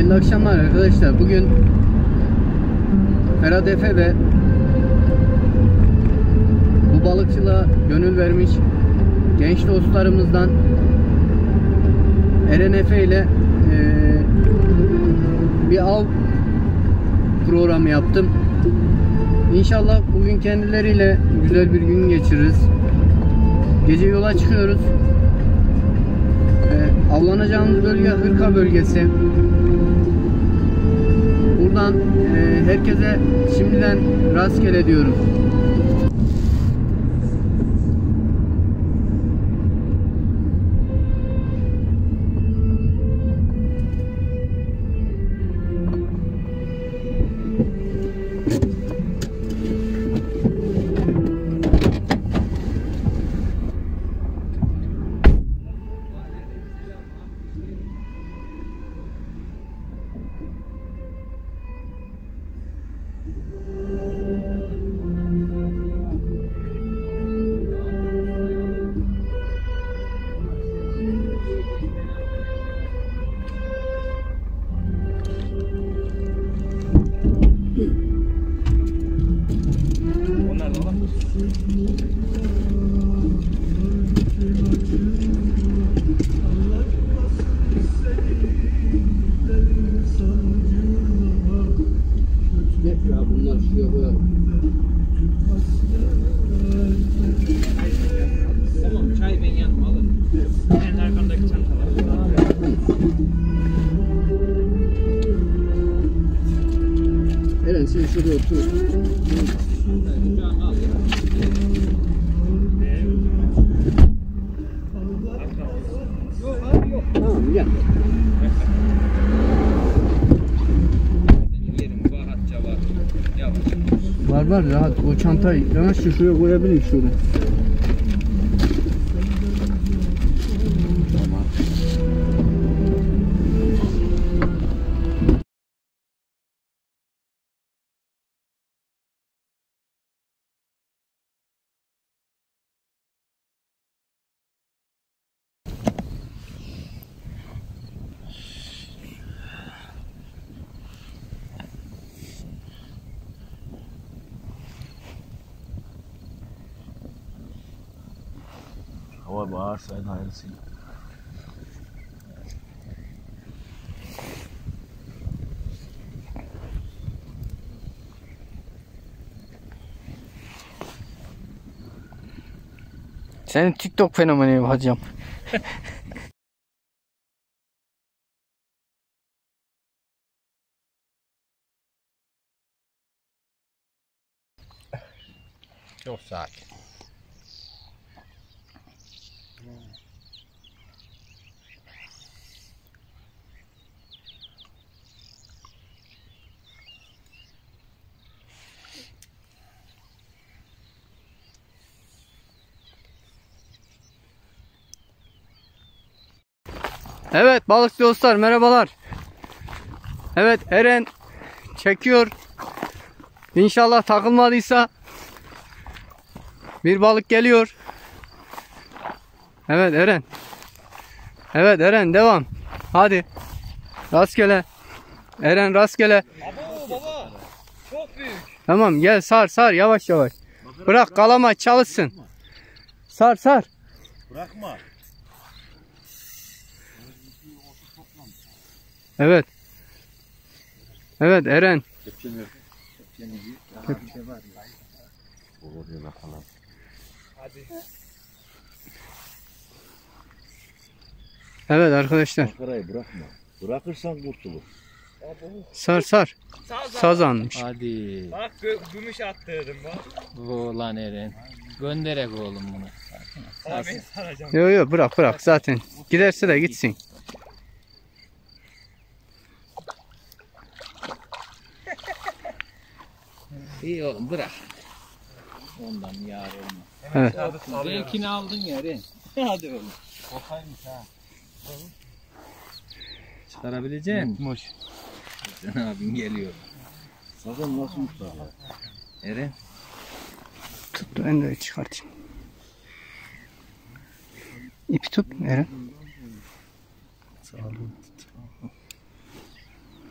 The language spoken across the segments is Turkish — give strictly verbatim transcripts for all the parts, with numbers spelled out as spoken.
Hayırlı akşamlar arkadaşlar. Bugün Ferhat Efe ve bu balıkçılığa gönül vermiş genç dostlarımızdan Eren Efe ile e, bir av programı yaptım. İnşallah bugün kendileriyle güzel bir gün geçiririz. Gece yola çıkıyoruz. E, avlanacağımız bölge Hırka bölgesi. Buradan e, herkese şimdiden rastgele diyorum. Ya bunlar şuraya koyalım. Tamam, çay ben yanıma alırım. En arkandaki çantalar. Eren sen şuraya otur. Tamam gel. Var var rahat. O çantayı yanaşça şuraya koyabilirim şöyle. Tamam. Hava bağırsa en hayırlısıyla. Senin TikTok fenomeni yapacağım. Çok sakin. Evet balıkçı dostlar merhabalar. Evet Eren çekiyor. İnşallah takılmadıysa bir balık geliyor. Evet Eren. Evet Eren devam. Hadi. Rastgele. Eren rastgele. Abo baba. Çok büyük. Tamam gel sar sar yavaş yavaş. Bırak kalama çalışsın. Sar sar. Bırakma. Evet. Evet Eren. Hadi. Evet arkadaşlar. Makarayı bırakma. Bırakırsan kurtulur. Sar sar. Sazan. Sazanmış. Hadi. Bak gö gümüş attırdım bak. Ulan Eren. Gönderek oğlum bunu. Sana ben saracağım. Yok yok bırak bırak zaten. Giderse de gitsin. İyi oğlum bırak. Ondan yar olma. Evet. Zevkini aldın ya Eren. Hadi oğlum. Kokaymış ha. Çıkarabilecek misin? Yutmuş. Can abin geliyor. Sazan nasıl yutlar ya? Eren. Tut ben de çıkartayım. İpi tut Eren. Sağ olun.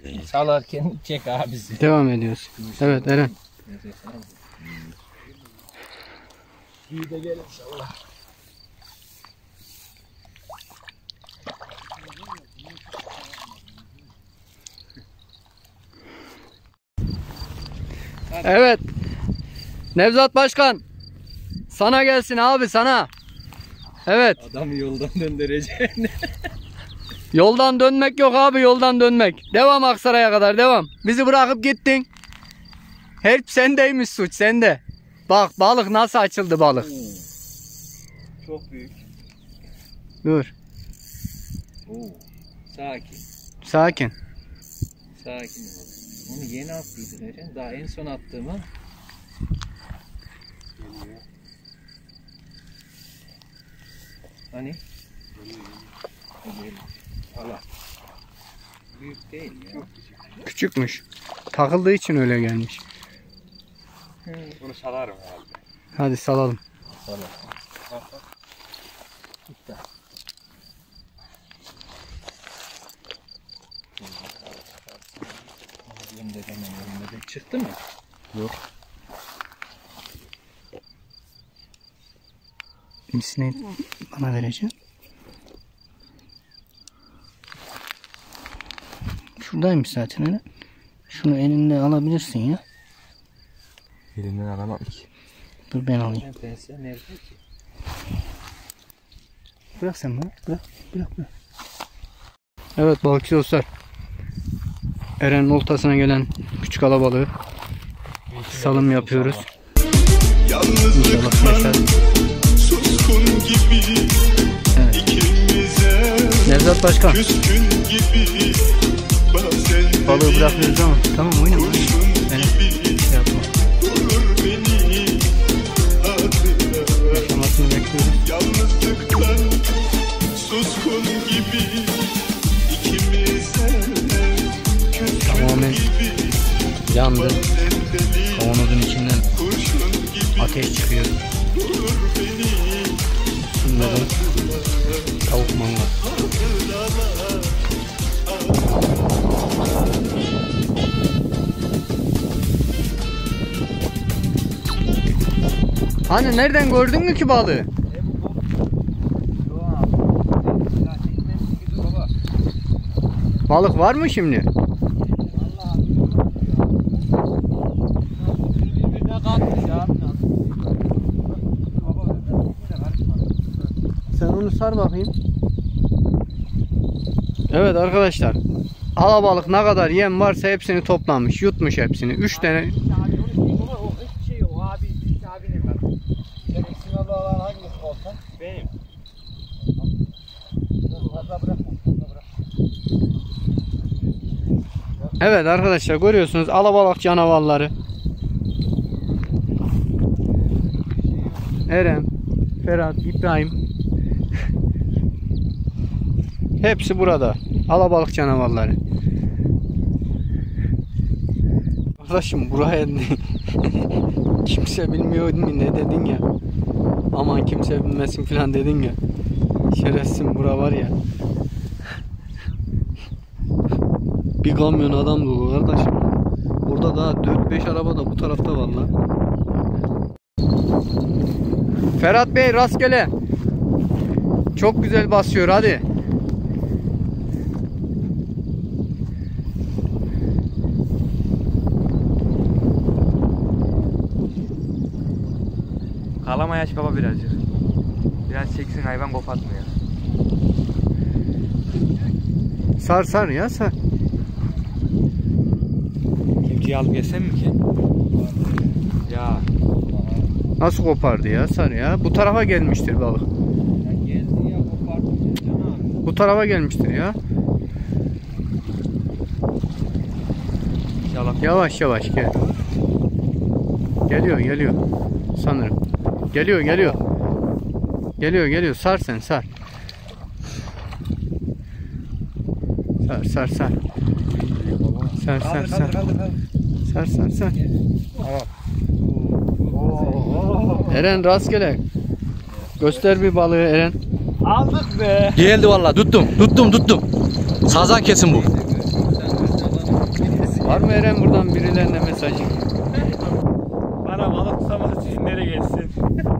Salarken çek abisi. Devam ediyoruz. Evet Eren. İyi de gel inşallah. Evet. Nevzat Başkan. Sana gelsin abi sana. Evet. Adam yoldan döndüreceğini. Yoldan dönmek yok abi, yoldan dönmek. Devam Aksaray'a kadar devam. Bizi bırakıp gittin. Hep sendeymiş suç, sende. Bak balık nasıl açıldı balık. Çok büyük. Dur. Oo. Sakin. Sakin. Sakin ol. Onu yeni attıydı Eren. Daha en son attığımı. Hani? Allah. Büyük değil ya. Küçükmüş. Takıldığı için öyle gelmiş. Bunu salarım herhalde. Hadi salalım. Tamam. Gitti. Çıktı mı? Yok. Kimisini bana vereceğim. Şuradaymış zaten öyle. Şunu elinde alabilirsin ya. Elinden alamam ki. Dur ben alayım. Pense nerede ki? Bırak sen bana. Bırak. Bırak bırak. Evet balıkçı dostlar. Eren'in oltasına gelen küçük alabalığı salım yapıyoruz. Yalnızlıktan suskun gibi Evet. ikimize Nevzat Başkan. küskün gibi bazen Balığı bırakıyoruz ama tamam oynama. kurşun gibi Şey yapma. vurur beni adına. Yaşamasını bekliyoruz. Yalnızlıktan suskun gibi ikimize küskün Tamamen gibi yandı. bazen deli Kavanozun içinden kurşun gibi ateş çıkıyor. vurur beni. Bunların tavuk mangal. Hani nereden gördün mü ki balığı? Balık var mı şimdi? Sen onu sar bakayım. Evet arkadaşlar. Alabalık ne kadar yem varsa hepsini toplamış. Yutmuş hepsini. üç tane. Benim. Evet arkadaşlar görüyorsunuz alabalık canavarları. Eren, Ferhat, İbrahim. Hepsi burada. Alabalık canavarları. Arkadaşım buraya kimse bilmiyor mi ne dedin ya. Aman kimse bilmesin falan dedin ya. Şerefsin bura var ya. Bir kamyon adam dolu kardeşim. Burada daha dört beş araba da bu tarafta var lan. Ferhat Bey rastgele. Çok güzel basıyor hadi. Kalamaya aç baba birazcık. Biraz çeksin hayvan kopartmıyor. Sar sar ya sar. Kepçeyi alıp yesem mi ki? Ya. Nasıl kopardı ya sar ya. Bu tarafa gelmiştir balık. Ya geldi ya kopardı. Bu tarafa gelmiştir ya. İnşallah. Yavaş yavaş gel. Geliyor geliyor. Sanırım. Geliyor geliyor. Geliyor geliyor. Sar sen sar. Sar sar sar. Sar sar sar. Sar sar sar. Eren rastgele. Göster bir balığı Eren. Aldık be. Geldi vallahi tuttum tuttum tuttum. Sazan kesin bu. Var mı Eren buradan birilerine mesajı? Bana balık tutamadı sizinlere gelsin.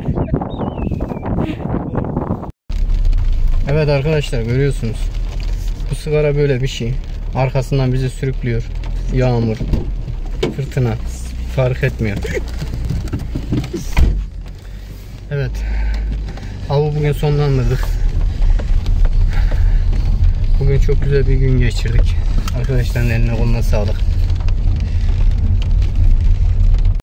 Evet arkadaşlar, görüyorsunuz. Bu sigara böyle bir şey. Arkasından bizi sürüklüyor. Yağmur, fırtına fark etmiyor. Evet. Avı bugün sonlandırdık. Bugün çok güzel bir gün geçirdik. Arkadaşların eline koluna sağlık.